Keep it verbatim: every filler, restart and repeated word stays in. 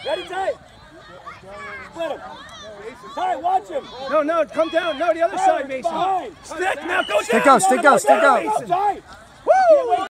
Ready, Ty? Split him. Ty, watch him. No, no, come down. No, the other Ty, side, Mason. behind. Stick, now go Stick down. out, stick out, stick out. Ty. Woo!